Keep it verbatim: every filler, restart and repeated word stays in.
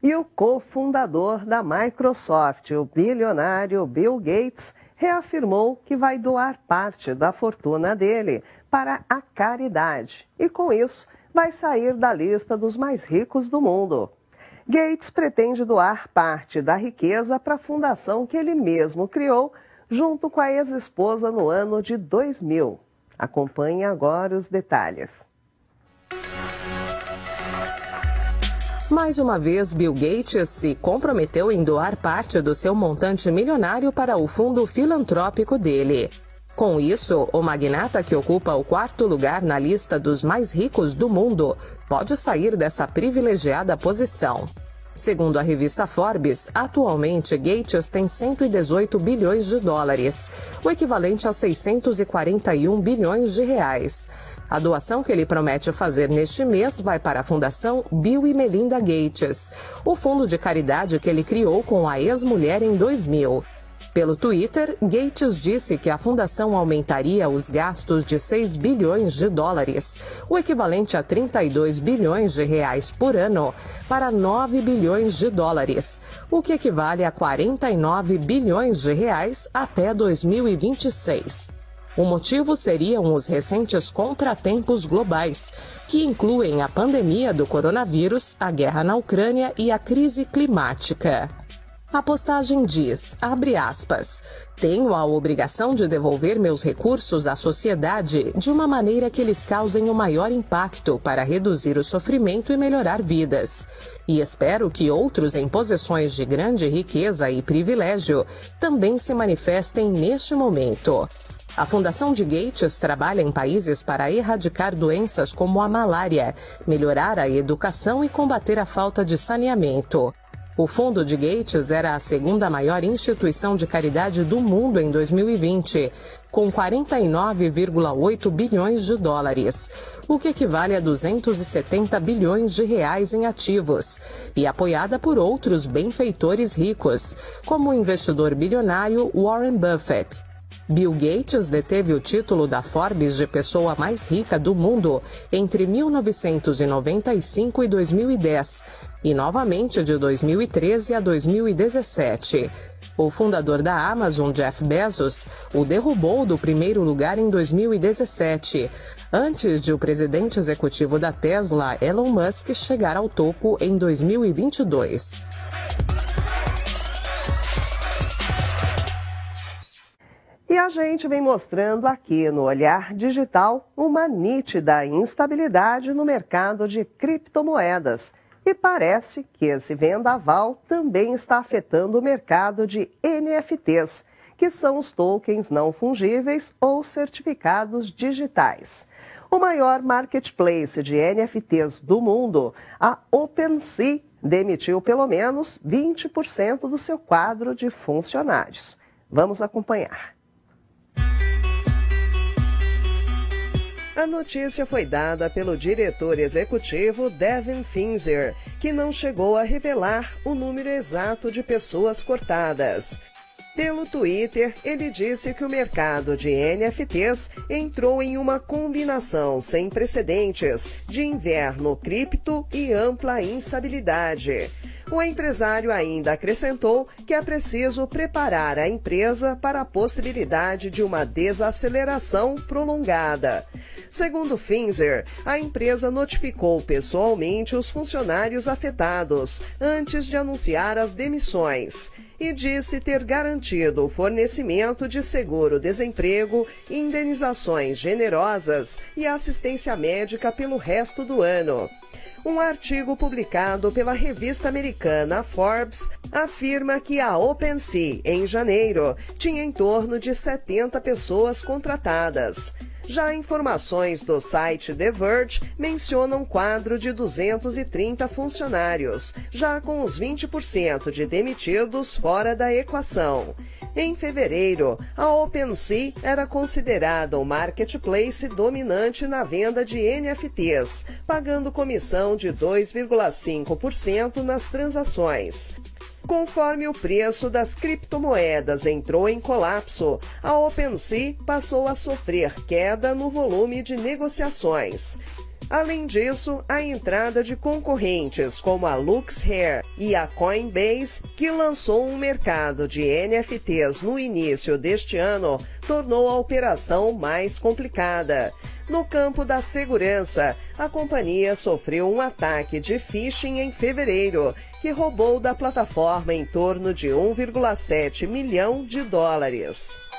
E o cofundador da Microsoft, o bilionário Bill Gates, reafirmou que vai doar parte da fortuna dele para a caridade e, com isso, vai sair da lista dos mais ricos do mundo. Gates pretende doar parte da riqueza para a fundação que ele mesmo criou, junto com a ex-esposa no ano de dois mil. Acompanhe agora os detalhes. Mais uma vez, Bill Gates se comprometeu em doar parte do seu montante milionário para o fundo filantrópico dele. Com isso, o magnata que ocupa o quarto lugar na lista dos mais ricos do mundo pode sair dessa privilegiada posição. Segundo a revista Forbes, atualmente Gates tem cento e dezoito bilhões de dólares, o equivalente a seiscentos e quarenta e um bilhões de reais. A doação que ele promete fazer neste mês vai para a Fundação Bill e Melinda Gates, o fundo de caridade que ele criou com a ex-mulher em dois mil. Pelo Twitter, Gates disse que a fundação aumentaria os gastos de seis bilhões de dólares, o equivalente a trinta e dois bilhões de reais por ano, para nove bilhões de dólares, o que equivale a quarenta e nove bilhões de reais até dois mil e vinte e seis. O motivo seriam os recentes contratempos globais, que incluem a pandemia do coronavírus, a guerra na Ucrânia e a crise climática. A postagem diz, abre aspas, tenho a obrigação de devolver meus recursos à sociedade de uma maneira que eles causem o maior impacto para reduzir o sofrimento e melhorar vidas. E espero que outros em posições de grande riqueza e privilégio também se manifestem neste momento. A Fundação de Gates trabalha em países para erradicar doenças como a malária, melhorar a educação e combater a falta de saneamento. O fundo de Gates era a segunda maior instituição de caridade do mundo em dois mil e vinte, com quarenta e nove vírgula oito bilhões de dólares, o que equivale a duzentos e setenta bilhões de reais em ativos, e apoiada por outros benfeitores ricos, como o investidor bilionário Warren Buffett. Bill Gates deteve o título da Forbes de pessoa mais rica do mundo entre mil novecentos e noventa e cinco e dois mil e dez, e novamente de dois mil e treze a dois mil e dezessete. O fundador da Amazon, Jeff Bezos, o derrubou do primeiro lugar em dois mil e dezessete, antes de o presidente executivo da Tesla, Elon Musk, chegar ao topo em dois mil e vinte e dois. E a gente vem mostrando aqui no Olhar Digital uma nítida instabilidade no mercado de criptomoedas. E parece que esse vendaval também está afetando o mercado de N F Ts, que são os tokens não fungíveis ou certificados digitais. O maior marketplace de N F Ts do mundo, a OpenSea, demitiu pelo menos vinte por cento do seu quadro de funcionários. Vamos acompanhar. A notícia foi dada pelo diretor executivo Devin Finzer, que não chegou a revelar o número exato de pessoas cortadas. Pelo Twitter, ele disse que o mercado de N F Ts entrou em uma combinação sem precedentes de inverno cripto e ampla instabilidade. O empresário ainda acrescentou que é preciso preparar a empresa para a possibilidade de uma desaceleração prolongada. Segundo Finzer, a empresa notificou pessoalmente os funcionários afetados antes de anunciar as demissões e disse ter garantido o fornecimento de seguro-desemprego, indenizações generosas e assistência médica pelo resto do ano. Um artigo publicado pela revista americana Forbes afirma que a OpenSea, em janeiro, tinha em torno de setenta pessoas contratadas. Já informações do site The Verge mencionam um quadro de duzentos e trinta funcionários, já com os vinte por cento de demitidos fora da equação. Em fevereiro, a OpenSea era considerada o marketplace dominante na venda de N F Ts, pagando comissão de dois vírgula cinco por cento nas transações. Conforme o preço das criptomoedas entrou em colapso, a OpenSea passou a sofrer queda no volume de negociações. Além disso, a entrada de concorrentes como a LuxHair e a Coinbase, que lançou um mercado de N F Ts no início deste ano, tornou a operação mais complicada. No campo da segurança, a companhia sofreu um ataque de phishing em fevereiro, que roubou da plataforma em torno de um vírgula sete milhão de dólares.